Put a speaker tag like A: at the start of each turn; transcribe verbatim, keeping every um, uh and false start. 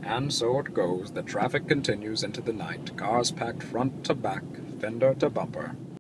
A: And so it goes. The traffic continues into the night. Cars packed front to back, fender to bumper.